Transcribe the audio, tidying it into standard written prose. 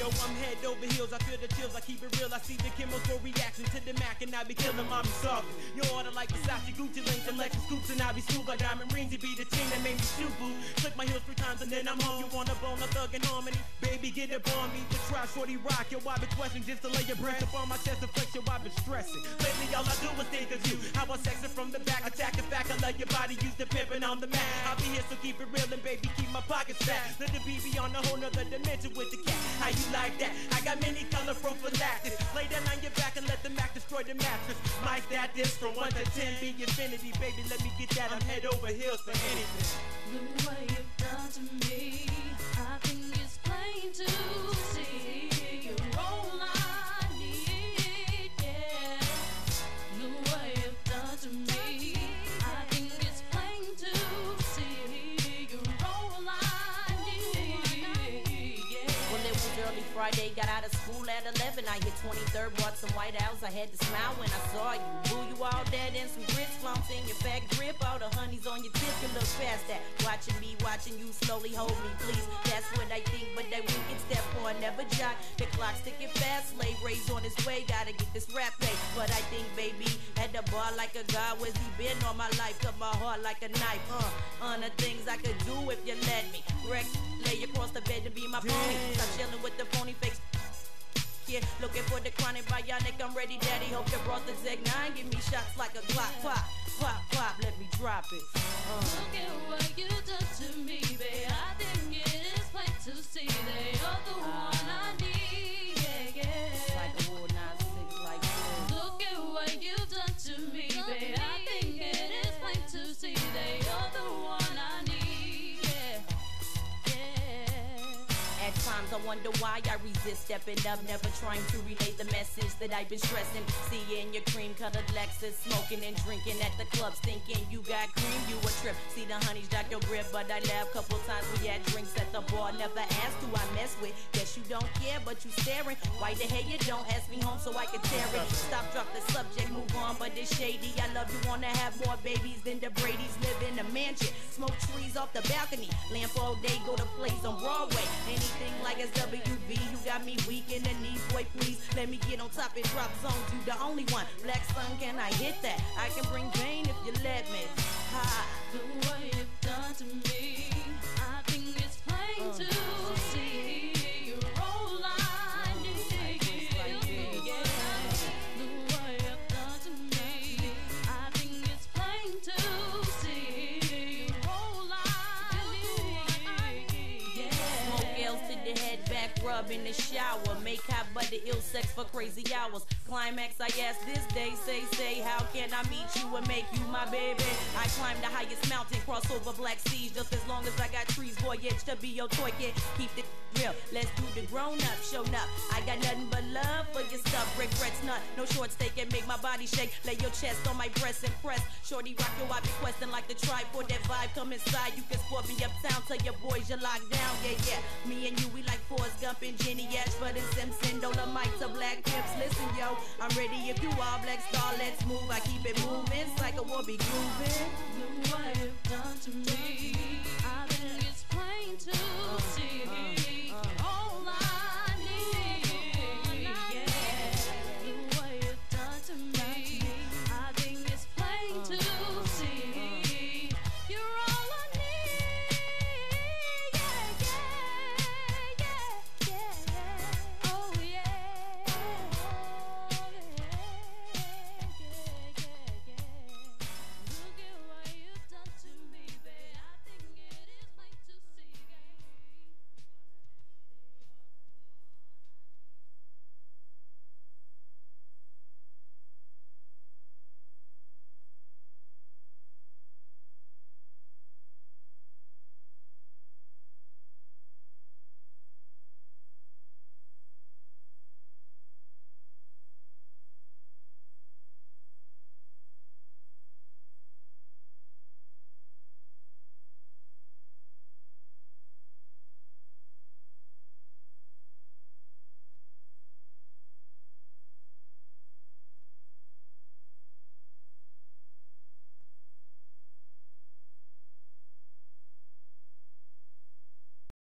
Yo, I'm head over heels, I feel the chills, I keep it real. I see the chemical reaction to the Mac, and I be killing mommy soft. You order like Versace, Gucci links, and Lexus scoops, and I be smooth like diamond rings. You be the team that made me shoot, boo. Click my heels 3 times and then I'm home. You wanna bone a thug in harmony? Baby, get up on me. The try, shorty rock. Yo, I been questioning just to lay your breath up on my chest and flex. Yo, I been stressing. Lately, all I do is think of you. How about sexing from the back, attack the fact. I love your body, use the pimpin' on the mat. I'll be here, so keep it real and baby, keep my pockets fat. Let the BB on a whole nother dimension with the cat. How you like that? I got many color prophylactics. Lay down on your back and let the Mac destroy the mattress. Mike, that this from 1 to 10 be infinity, baby. Let me get that. I'm head over heels for anything. The way you've done to me, I think it's plain to see. You're all I need, yeah. The way you've done to me, I think it's plain to see. You're all I need, yeah. Well, it was early Friday, got out of school at 11. I hit 23rd, bought some White House. I had to smile when I saw you. Boo, you all dead and some grits flumps in your fat grip. All the honeys on your tip, you look past that. Watching me, watching you slowly hold me, please. That's what I think, but that wicked step on never jot. The clock's ticking fast, slave raised on his way. Gotta get this rap paid. But I think, baby, at the bar like a god. Where's he been all my life? Cut my heart like a knife. On the things I could do if you let me. Wreck, lay across the bed to be my pony. Stop chilling with the phony face. Yeah, looking for the chronic bionic, I'm ready, daddy. Hope you brought the Zig 9. Give me shots like a Glock. Pop, pop, pop, let me drop it. Look at what you done to me, babe. I think it is plain to see that you're the one I need, yeah, yeah. Like a wood 9-6 like this. Look at what you done to me, babe. I think it is plain to see that you're the one I need, yeah, yeah. At times I wonder why I resist stepping up, never trying to relay the message that I've been stressing. Seeing your cream-colored Lexus, smoking and drinking at the clubs, thinking you got cream, you a trip. See the honeys jack your grip, but I laugh. Couple times we had drinks at the bar, never asked who I mess with. Guess you don't care, but you staring. Why the hell you don't ask me home so I can tear it? Stop, drop the subject, move on, but it's shady. I love you, wanna have more babies than the Brady's. Live in a mansion, smoke trees off the balcony, lamp all day, go to plays on Broadway. Anything like SWV, you got me weak in the knees, boy, please let me get on top and drop zones. You the only one, Black Sun, can I hit that? I can bring pain if you let me. Ha. The way you've done to me, I think it's plain to see. You're all I need, yeah. The way you've done to me, I think it's plain to see. You're all I need, yeah. Smoke L's to the head, back rub in the shower. Make hot butter, ill sex for crazy hours. Climax, I ask this day, say, how can I meet you and make you my baby? I climb the highest mountain, cross over black seas. Just as long as I got trees, voyage to be your toy kid. Keep it real, let's do the grown up, show up. I got nothing but love for your stuff. Regrets none, no short stay can make my body shake. Lay your chest on my breast and press. Shorty rock your, I be questing like the tribe for that vibe. Come inside, you can sport me uptown. Tell your boys you're locked down, yeah, yeah. Me and you, we like Forrest Gump and Jenny Ashford and Simpson. Dolomite to Black Pimps. Listen, yo, I'm ready if you are Black Star. Let's move. I keep it moving. Psycho will be grooving. The way you've done to me, I think it's plain to see.